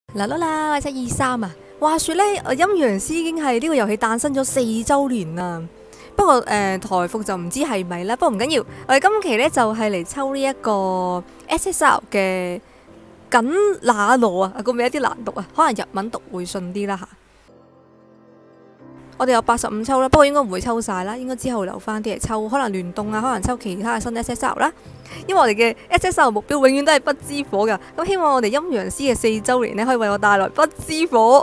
啦啦啦，723啊！話說咧，陰陽師已經係呢個遊戲誕生咗4週年啦。不過台服就唔知係咪啦。不過唔緊要，我哋今期咧就係嚟抽呢一個 SSR 嘅緊那羅啊，個名有啲難讀啊，可能日文讀會順啲啦嚇。我哋有85抽啦，不過應該唔會抽晒啦，應該之後留翻啲嚟抽，可能聯動啊，可能抽其他嘅新 SSR 啦。因為我哋嘅 SSR 目標永遠都係不知火㗎，咁希望我哋陰陽師嘅4週年呢，可以為我帶來不知火。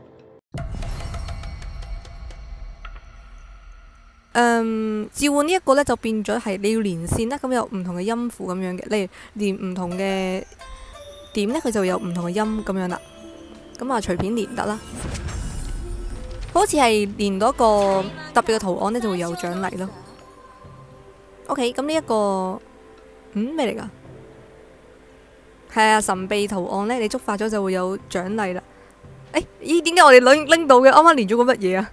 召喚呢一個呢，就變咗係你要連線啦，咁有唔同嘅音符咁樣嘅，例如連唔同嘅點呢，佢就會有唔同嘅音咁樣啦。咁啊隨便連得啦。好似係連到一個特別嘅圖案呢，就會有獎勵咯。OK， 咁呢一個咩嚟㗎？係啊，神秘圖案呢，你觸發咗就會有獎勵啦。咦？點解我哋拎到嘅？啱啱連咗個乜嘢啊？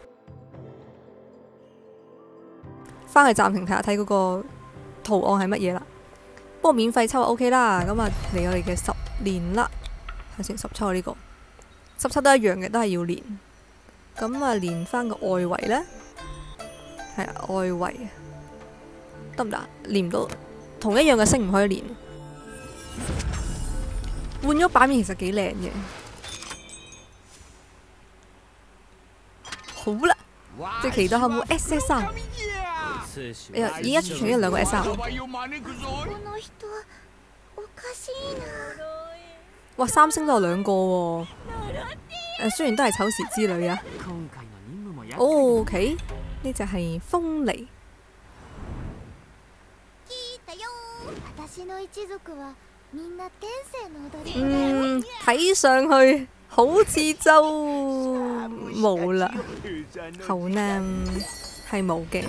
翻去暫停睇下睇嗰個圖案係乜嘢啦。不過免費抽就 OK 啦。咁啊嚟我哋嘅10連啦，係先10抽呢個17都一樣嘅，都係要連。咁啊，連翻個外圍呢，係啊，外圍得唔得？連唔到，同一樣嘅星唔可以連。換咗版面其實幾靚嘅。好啦，最期待係冇 SSR。而家出咗2個 SSR。哇，3星都有2個喎。雖然都係醜時之旅啊。OK， 呢隻係風離。睇上去好似就冇啦。後呢係冇嘅。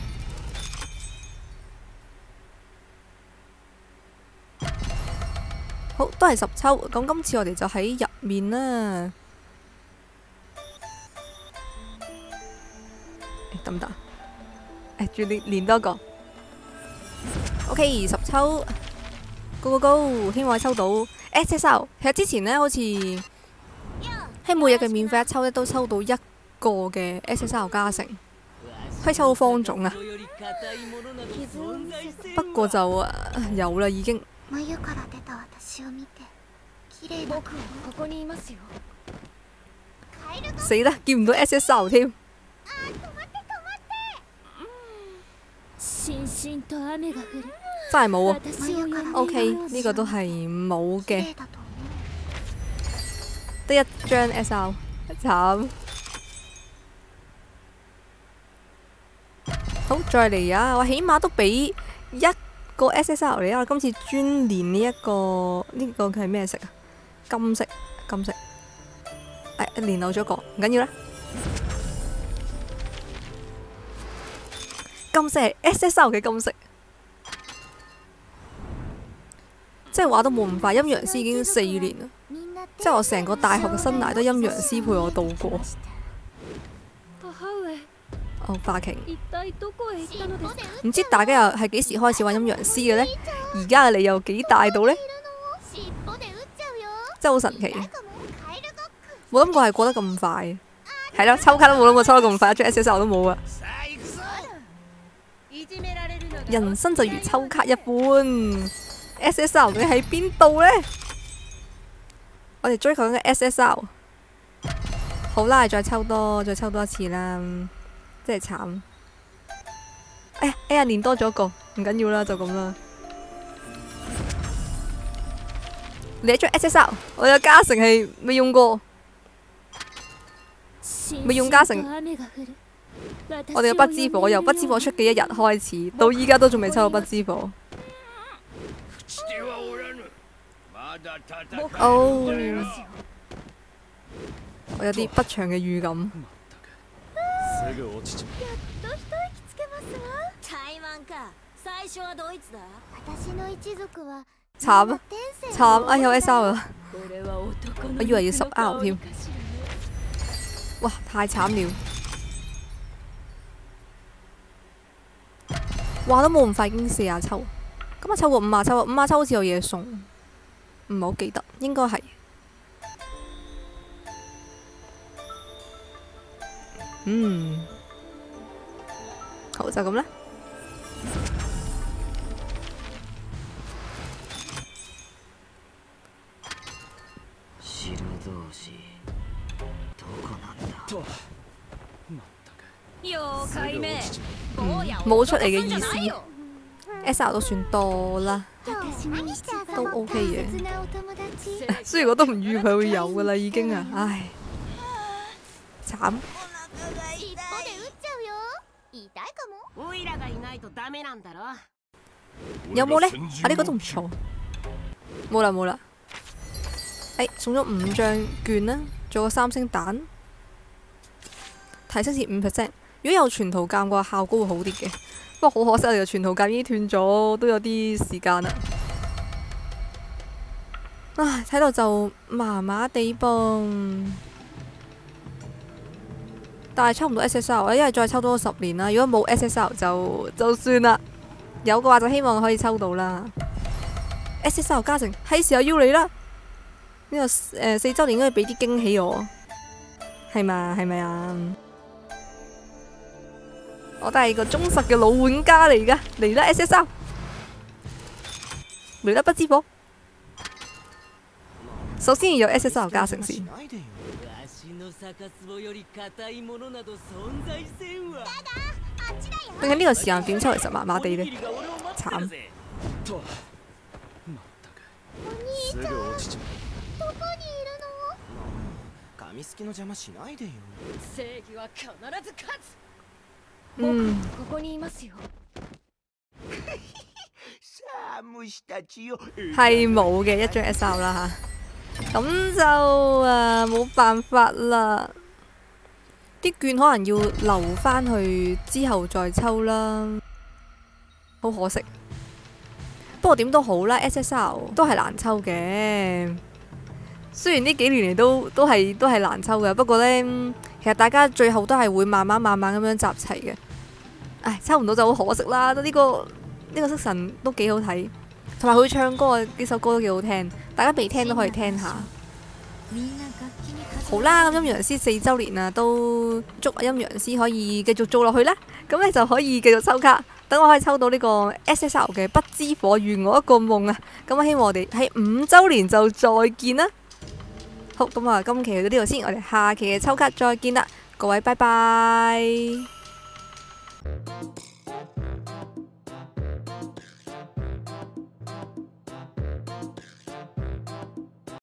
好，都係10抽。咁今次我哋就喺入面啦。得唔得？再連多個。OK， 10抽 ，Go Go Go！ 希望抽到 SSR。其實之前呢，好似喺每日嘅免費1抽咧，都抽到1個嘅 SSR 加成，可以抽到方種啊。不過就有啦，已經。死啦！見唔到 SSR 添。真係冇啊 ！OK， 呢個都係冇嘅，得1張 SR， 慘。好，再嚟啊！我起碼都俾1個 SSR 嚟啊！我今次專連呢一個，呢個係咩色啊？金色。連漏咗個，唔緊要啦。金色係 SSR 嘅金色，即係話都冇咁快。陰陽師已經4年啦，即係我成個大學嘅生涯都陰陽師陪我度過。霸瓊，唔知大家又係幾時開始玩陰陽師嘅呢？而家嘅你又幾大到呢？真係好神奇，冇諗過係過得咁快。係咯，抽卡都冇諗過抽得咁快，一張 SSR 都冇啊！人生就如抽卡一般 ，SSR 究竟喺邊度呢？我哋追求緊嘅 SSR， 好啦，再抽多一次啦，真係慘。哎呀，連多咗個，唔緊要啦，就咁啦。你一張 SSR， 我有加成係未用過，未用加成。我哋嘅不知火由不知火出嘅一日開始，到依家都仲未抽到不知火。我有啲不祥嘅預感。慘啊！哎有 SR 啦，我以為要10R 添。哇，太慘了！話都冇咁快，已經40抽。咁啊抽過50抽，50抽好似有嘢送，唔係好記得，應該係。 好就咁啦。冇出嚟嘅意思 ，SR 都算多啦，都 OK 嘅。雖然我都唔預佢會有噶啦，已經啊，唉，慘。有冇呢？啊，呢個都唔錯。冇啦冇啦。送咗5張券啦，做個3星蛋，提升至5%。如果有全圖鑑嘅話，效果會好啲嘅。不過好可惜，我哋嘅全圖鑑已經斷咗，都有啲時間啦。唉，睇到就麻麻地噃。但係抽唔到 SSR 啊，因為再抽多10年啦。如果冇 SSR 就算啦，有嘅話就希望可以抽到啦。SSR 加成係時候要你啦！呢個4周年應該俾啲驚喜我，係嘛？係咪啊？我都係個忠實嘅老玩家嚟噶，嚟啦 SSR， 嚟啦不知火。首先要有 SSR 加成先。定係呢個時間點抽其實麻麻地呢？慘。係冇嘅一張 SR 啦吓，咁就冇辦法啦。啲券可能要留翻去之後再抽啦，好可惜。不過點都好啦 ，SSR 都係難抽嘅。雖然呢幾年嚟都係難抽嘅，不過呢，其實大家最後都係會慢慢咁樣集齊嘅。唉，抽唔到就好可惜啦。呢個色神都幾好睇，同埋佢唱歌啊，幾首歌都幾好聽，大家未聽都可以聽下。好啦，咁陰陽師4周年啦，都祝陰陽師可以繼續做落去啦。咁你就可以繼續抽卡，等我可以抽到呢個 SSR 嘅不知火圓我一個夢啊！咁我希望我哋喺5周年就再見啦。好，咁啊，今期去到呢度先，我哋下期嘅抽卡再見啦，各位拜拜。